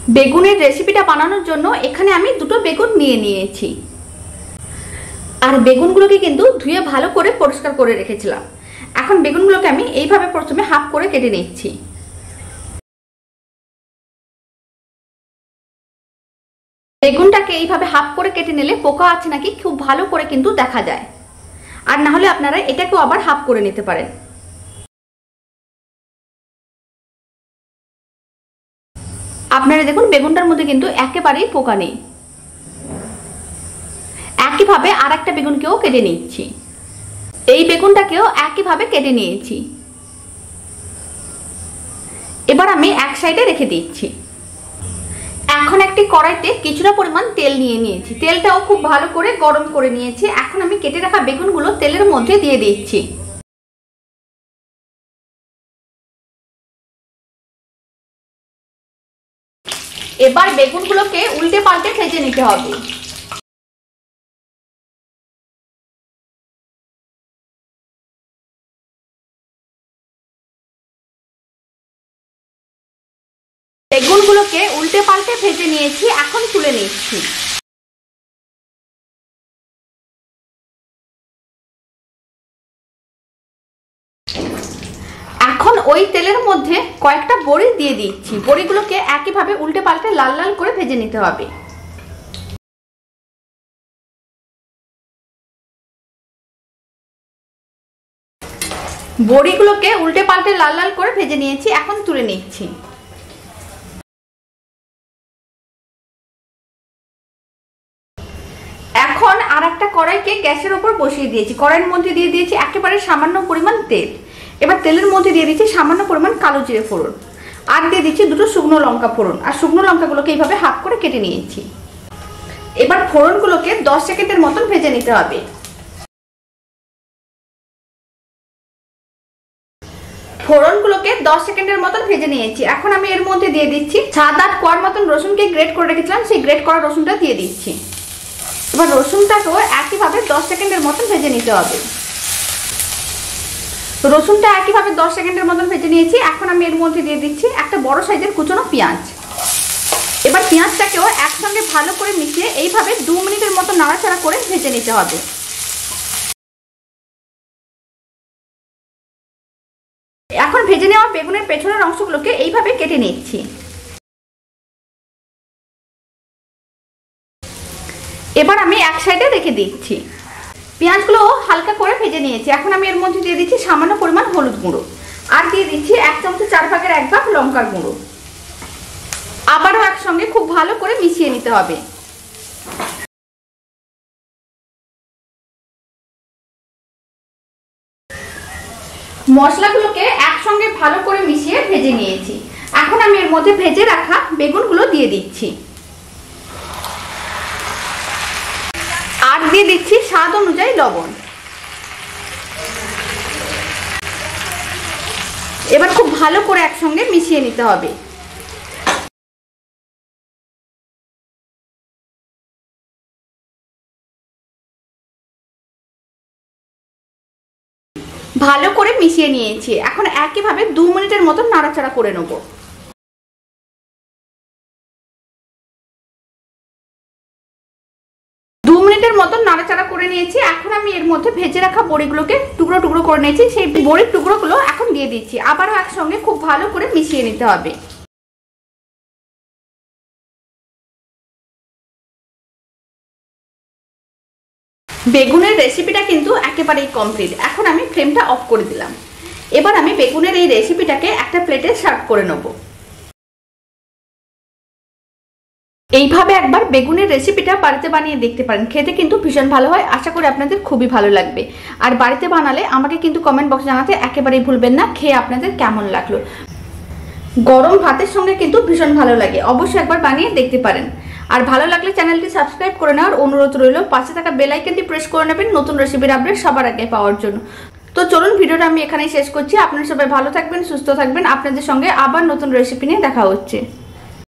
বেগুনের রেসিপিটা বানানোর জন্য এখানে আমি দুটো বেগুন নিয়ে নিয়েছি। আর বেগুনগুলোকে কিন্তু ধুয়ে ভালো করে পরিষ্কার করে রেখেছিলাম। এখন বেগুনগুলোকে আমি এইভাবে প্রথমে হাফ করে কেটে নিচ্ছি। বেগুনটাকে এইভাবে হাফ করে কেটে নিলে পোকা আছে নাকি খুব ভালো করে কিন্তু দেখা যায়। আর না হলে আপনারা এটাকেও আবার হাফ করে নিতে পারেন। আপনারা দেখুন বেগুনটার মধ্যে কিন্তু একেবারেই পোকা নেই। একইভাবে আর একটা বেগুনকেও কেটে নিচ্ছি। এই বেগুনটাকেও একইভাবে কেটে নিয়েছি। এবার আমি এক সাইডে রেখে দিচ্ছি। এখন একটি কড়াইতে কিছুটা পরিমাণ তেল নিয়ে নিয়েছি। তেলটাও খুব ভালো করে গরম করে নিয়েছি। এখন আমি কেটে রাখা বেগুনগুলো তেলের মধ্যে দিয়ে দিচ্ছি। এবার বেগুনগুলোকে উল্টে পাল্টে ভেজে নিতে হবে। বেগুনগুলোকে উল্টে পাল্টে ভেজে নিয়েছি, এখন তুলে নিচ্ছি। এখন ওই তেলের মধ্যে কয়েকটা বড়ি দিয়ে দিচ্ছি। বড়িগুলোকে একইভাবে উল্টে পাল্টে লাল লাল করে ভেজে নিতে হবে। বড়িগুলোকে উল্টে পাল্টে লাল লাল করে ভেজে নিয়েছি, এখন তুলে নিচ্ছি। এখন আর একটা কড়াইকে গ্যাসের উপর বসিয়ে দিয়েছি। কড়াইয়ের মধ্যে দিয়ে দিয়েছি একেবারে সামান্য পরিমাণ তেল। এবার তেলের মধ্যে দিয়ে দিচ্ছি সামান্য পরিমাণ কালো জিরে ফোড়ন, আর দিয়ে দিচ্ছি দুটো শুকনো লঙ্কা ফোড়ন। আর শুকনো লঙ্কাগুলোকে এইভাবে হাফ করে কেটে নিয়েছি। এবার ফোড়নগুলোকে 10 সেকেন্ডের মতন ভেজে নিতে হবে। ফোড়নগুলোকে 10 সেকেন্ডের মতন ভেজে নিয়েছি। এখন আমি এর মধ্যে দিয়ে দিচ্ছি 7-8 কোয়ার মতন রসুনকে গ্রেট করে রেখেছিলাম, সেই গ্রেট করা রসুনটা দিয়ে দিচ্ছি। এবার রসুনটাকেও একইভাবে 10 সেকেন্ডের মতন ভেজে নিতে হবে। রসুনটা একইভাবে 10 সেকেন্ডের মতন ভেজে নিয়েছি। এখন আমি এর মধ্যে দিয়ে দিচ্ছি একটা বড় সাইজের কুচনো পেঁয়াজ। এবার পেঁয়াজটাকেও একসঙ্গে ভালো করে মিশিয়ে এইভাবে 2 মিনিটের মতো নাড়াচাড়া করে ভেজে নিতে হবে। এখন ভেজে নেওয়া বেগুনের পেছনের অংশগুলোকে এইভাবে কেটে নিচ্ছি। এবার আমি এক সাইডে রেখে দিচ্ছি। পেঁয়াজগুলো হালকা করে ভেজে নিয়েছি। এখন আমি এর মধ্যে দিয়ে দিচ্ছি সামান্য পরিমাণ হলুদ গুঁড়ো, আর দিয়ে দিচ্ছি 1 চামচের 4 ভাগের 1 ভাগ লঙ্কার গুঁড়ো। আবারও একসঙ্গে খুব ভালো করে মিশিয়ে নিতে হবে। মশলাগুলোকে একসঙ্গে ভালো করে মিশিয়ে ভেজে নিয়েছি। এখন আমি এর মধ্যে ভেজে রাখা বেগুনগুলো দিয়ে দিচ্ছি, আর দিয়ে দিচ্ছি স্বাদ অনুযায়ী লবণ। এবার খুব ভালো করে একসঙ্গে মিশিয়ে নিতে হবে। ভালো করে মিশিয়ে নিয়েছি। এখন একইভাবে 2 মিনিটের মতো নাড়াচাড়া করে নেব। মতন নাড়াচাড়া করে নিয়েছি। এখন আমি এর মধ্যে ভেজে রাখা বড়িগুলোকে টুকরো টুকরো করে নিয়েছি, সেই বড়ির টুকরোগুলো এখন দিয়ে দিচ্ছি। আবারও একসঙ্গে খুব ভালো করে মিশিয়ে নিতে হবে। বেগুনের রেসিপিটা কিন্তু একেবারেই কমপ্লিট। এখন আমি ফ্লেমটা অফ করে দিলাম। এবার আমি বেগুনের এই রেসিপিটাকে একটা প্লেটে সার্ভ করে নেব। এইভাবে একবার বেগুনের রেসিপিটা বাড়িতে বানিয়ে দেখতে পারেন, খেতে কিন্তু ভীষণ ভালো হয়। আশা করি আপনাদের খুবই ভালো লাগবে। আর বাড়িতে বানালে আমাকে কিন্তু কমেন্ট বক্সে জানাতে একেবারেই ভুলবেন না খেয়ে আপনাদের কেমন লাগলো। গরম ভাতের সঙ্গে কিন্তু ভীষণ ভালো লাগে। অবশ্যই একবার বানিয়ে দেখতে পারেন। আর ভালো লাগলে চ্যানেলটি সাবস্ক্রাইব করে নেওয়ার অনুরোধ রইল। পাশে থাকা বেল আইকনটি প্রেস করে নেবেন নতুন রেসিপির আপডেট সবার আগে পাওয়ার জন্য। তো চলুন ভিডিওটা আমি এখানেই শেষ করছি। আপনারা সবাই ভালো থাকবেন, সুস্থ থাকবেন। আপনাদের সঙ্গে আবার নতুন রেসিপি নিয়ে দেখা হচ্ছে।